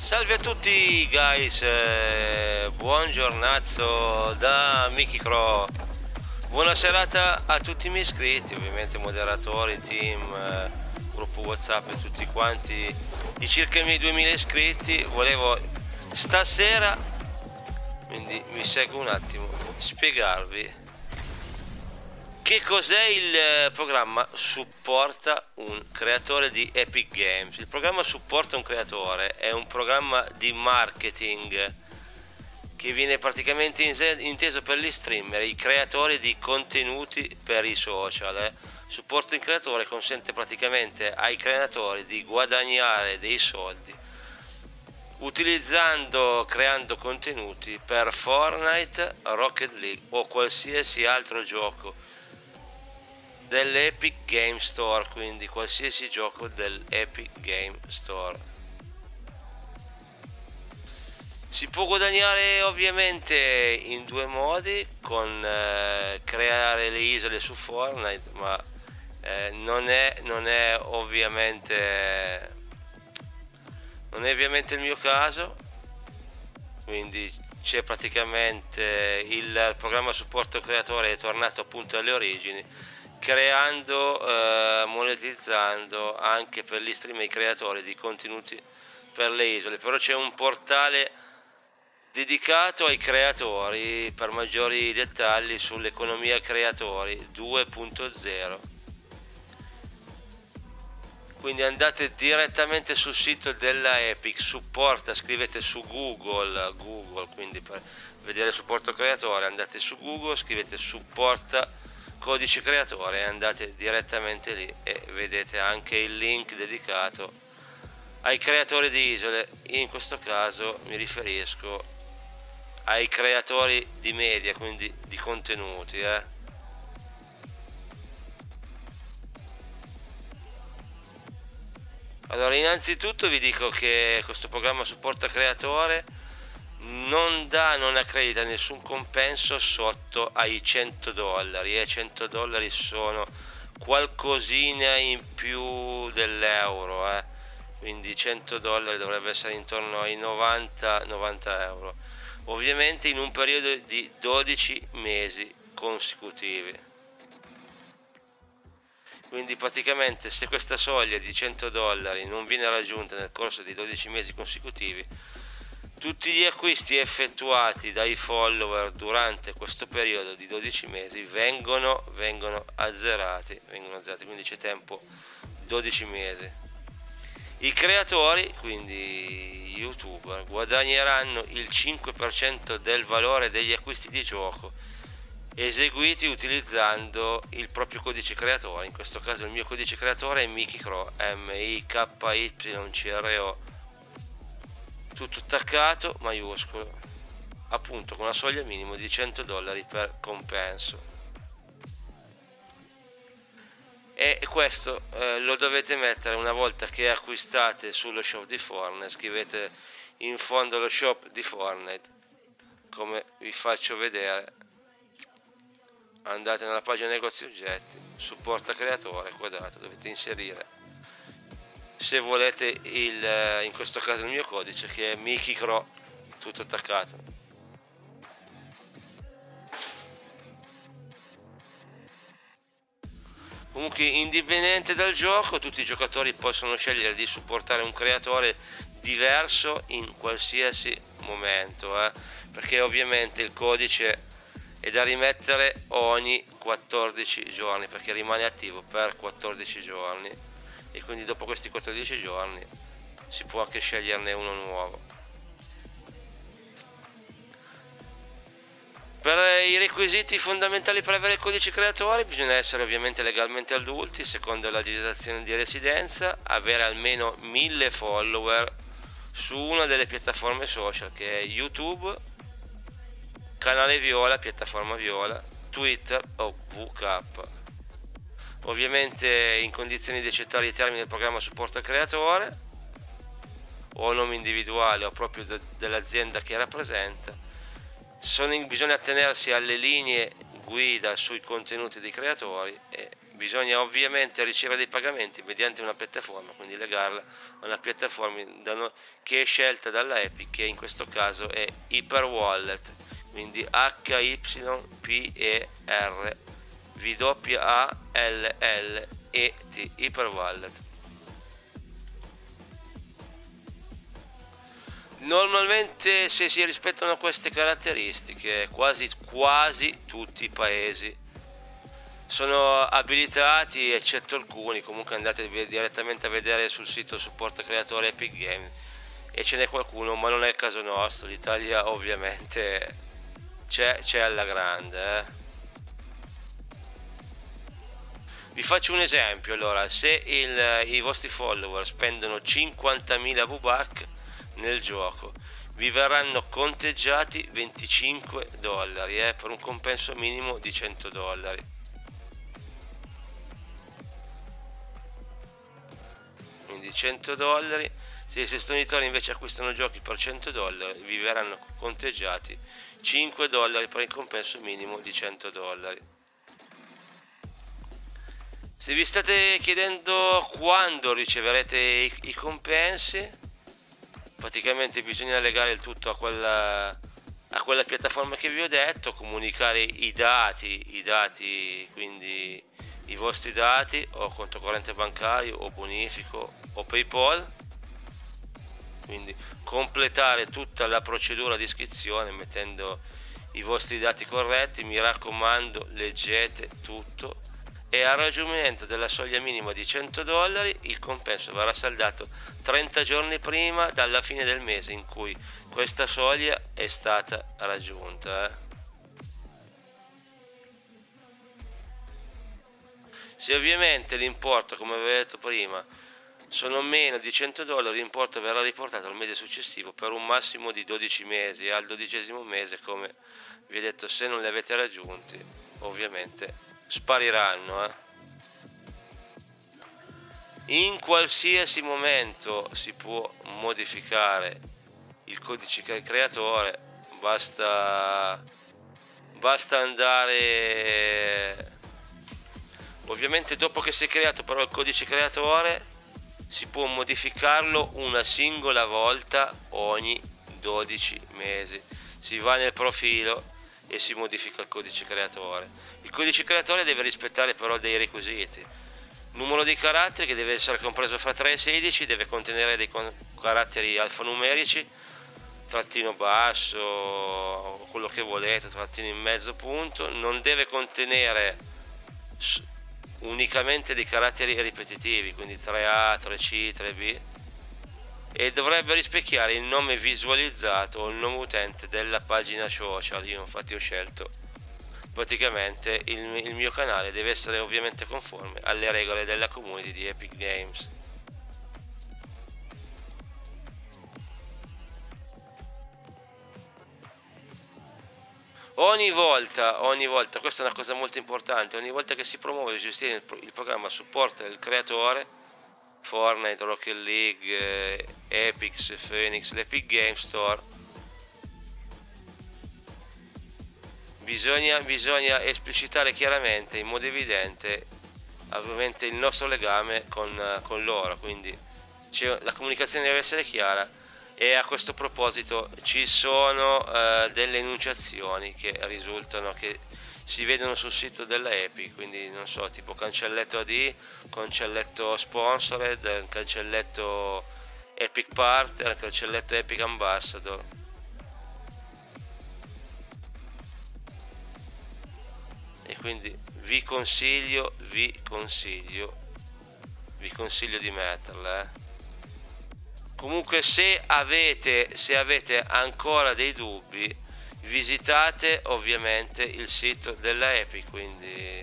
Salve a tutti guys, buon giornazzo da Mickey Crow. Buona serata a tutti i miei iscritti, ovviamente moderatori, team, gruppo WhatsApp e tutti quanti, i circa i miei 2000 iscritti. Volevo stasera, quindi mi seguo un attimo, spiegarvi che cos'è il programma Supporta un creatore di Epic Games. Il programma Supporta un creatore è un programma di marketing che viene praticamente inteso per gli streamer, i creatori di contenuti per i social. Supporta un creatore consente praticamente ai creatori di guadagnare dei soldi creando contenuti per Fortnite, Rocket League o qualsiasi altro gioco dell'Epic Game Store, quindi qualsiasi gioco dell'Epic Game Store. Si può guadagnare ovviamente in due modi, con creare le isole su Fortnite, ma non è ovviamente il mio caso, quindi c'è praticamente il programma supporto creatore è tornato appunto alle origini, creando, monetizzando anche per gli streamer e i creatori di contenuti per le isole. Però c'è un portale dedicato ai creatori per maggiori dettagli sull'economia creatori 2.0. quindi andate direttamente sul sito della Epic, supporta, scrivete su Google, quindi per vedere supporto creatore andate su Google, scrivete supporta codice creatore e andate direttamente lì e vedete anche il link dedicato ai creatori di isole. In questo caso mi riferisco ai creatori di media, quindi di contenuti. Allora, innanzitutto vi dico che questo programma supporta creatore non accredita nessun compenso sotto ai $100, e $100 sono qualcosina in più dell'euro, quindi $100 dovrebbe essere intorno ai 90 euro, ovviamente in un periodo di 12 mesi consecutivi. Quindi praticamente se questa soglia di $100 non viene raggiunta nel corso di 12 mesi consecutivi, tutti gli acquisti effettuati dai follower durante questo periodo di 12 mesi vengono azzerati, quindi c'è tempo 12 mesi. I creatori, quindi youtuber, guadagneranno il 5% del valore degli acquisti di gioco eseguiti utilizzando il proprio codice creatore. In questo caso il mio codice creatore è Mickey Crow, MIKYCRO, tutto attaccato, maiuscolo, appunto con la soglia minimo di $100 per compenso. E questo lo dovete mettere una volta che acquistate sullo shop di Fortnite. Scrivete in fondo allo shop di Fortnite, come vi faccio vedere, andate nella pagina negozi oggetti, supporta creatore, quadrato, dovete inserire, se volete, in questo caso il mio codice, che è Mickey Crow, tutto attaccato. Comunque, indipendente dal gioco, tutti i giocatori possono scegliere di supportare un creatore diverso in qualsiasi momento, perché ovviamente il codice è da rimettere ogni 14 giorni, perché rimane attivo per 14 giorni e quindi dopo questi 14 giorni si può anche sceglierne uno nuovo. Per i requisiti fondamentali per avere il codice creatore bisogna essere ovviamente legalmente adulti secondo la legislazione di residenza, avere almeno 1000 follower su una delle piattaforme social, che è YouTube, canale Viola, piattaforma Viola, Twitter o VK. Ovviamente in condizioni di accettare i termini del programma supporto al creatore, o nome individuale o proprio dell'azienda che rappresenta. Bisogna attenersi alle linee guida sui contenuti dei creatori e bisogna ovviamente ricevere dei pagamenti mediante una piattaforma, quindi legarla a una piattaforma che è scelta dalla Epic, che in questo caso è Hyperwallet, quindi HYPERWALLET, Hyperwallet. Normalmente, se si rispettano queste caratteristiche, quasi tutti i paesi sono abilitati, eccetto alcuni. Comunque andate direttamente a vedere sul sito supporto creatore Epic Games e ce n'è qualcuno, ma non è il caso nostro. L'Italia ovviamente c'è alla grande. Vi faccio un esempio. Allora, se i vostri follower spendono 50.000 V-Buck nel gioco, vi verranno conteggiati $25 per un compenso minimo di $100. Quindi $100. Se i sostenitori invece acquistano giochi per $100, vi verranno conteggiati $5 per il compenso minimo di $100. Se vi state chiedendo quando riceverete i compensi, praticamente bisogna legare il tutto a quella piattaforma che vi ho detto, comunicare i dati, quindi i vostri dati, o conto corrente bancario, o bonifico, o PayPal, quindi completare tutta la procedura di iscrizione mettendo i vostri dati corretti. Mi raccomando, leggete tutto, e al raggiungimento della soglia minima di $100 il compenso verrà saldato 30 giorni prima dalla fine del mese in cui questa soglia è stata raggiunta. Se ovviamente l'importo, come avevo detto prima, sono meno di $100, l'importo verrà riportato al mese successivo per un massimo di 12 mesi, e al 12° mese, come vi ho detto, se non li avete raggiunti, ovviamente spariranno. In qualsiasi momento si può modificare il codice creatore, basta andare, ovviamente dopo che si è creato però il codice creatore si può modificarlo una singola volta ogni 12 mesi. Si va nel profilo e si modifica il codice creatore. Il codice creatore deve rispettare però dei requisiti: numero di caratteri che deve essere compreso fra 3 e 16, deve contenere dei caratteri alfanumerici, trattino basso, quello che volete, trattino in mezzo, punto. Non deve contenere unicamente dei caratteri ripetitivi, quindi 3A, 3C, 3B, e dovrebbe rispecchiare il nome visualizzato o il nome utente della pagina social. Io infatti ho scelto, praticamente il mio canale deve essere ovviamente conforme alle regole della community di Epic Games. Ogni volta, questa è una cosa molto importante, ogni volta che si promuove e gestire il programma supporto del creatore, Fortnite, Rocket League, Epic, Phoenix, l'Epic Game Store, bisogna esplicitare chiaramente, in modo evidente, ovviamente il nostro legame con loro, quindi la comunicazione deve essere chiara. E a questo proposito ci sono delle enunciazioni che risultano, che si vedono sul sito della Epic, quindi non so, tipo cancelletto AD, cancelletto sponsored, cancelletto Epic Partner, cancelletto Epic Ambassador. E quindi vi consiglio di metterla. Comunque se avete ancora dei dubbi, visitate ovviamente il sito della Epic, quindi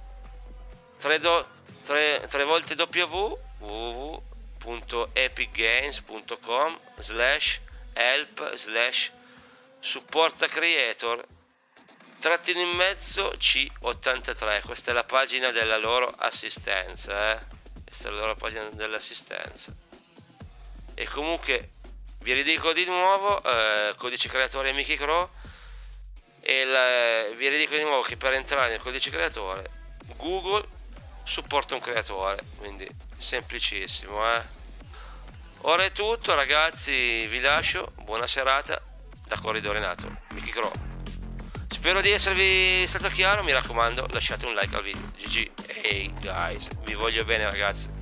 www.epicgames.com/help/supportacreator trattino in mezzo C83. Questa è la pagina della loro assistenza, questa è la loro pagina dell'assistenza. E comunque vi ridico di nuovo, codice creatore Mickey Crow, e vi ridico di nuovo che per entrare nel codice creatore Google supporto un creatore, quindi semplicissimo. Ora è tutto ragazzi, vi lascio, buona serata da Corridore Nato, Mickey Crow. Spero di esservi stato chiaro, mi raccomando lasciate un like al video. GG, hey guys, vi voglio bene ragazzi.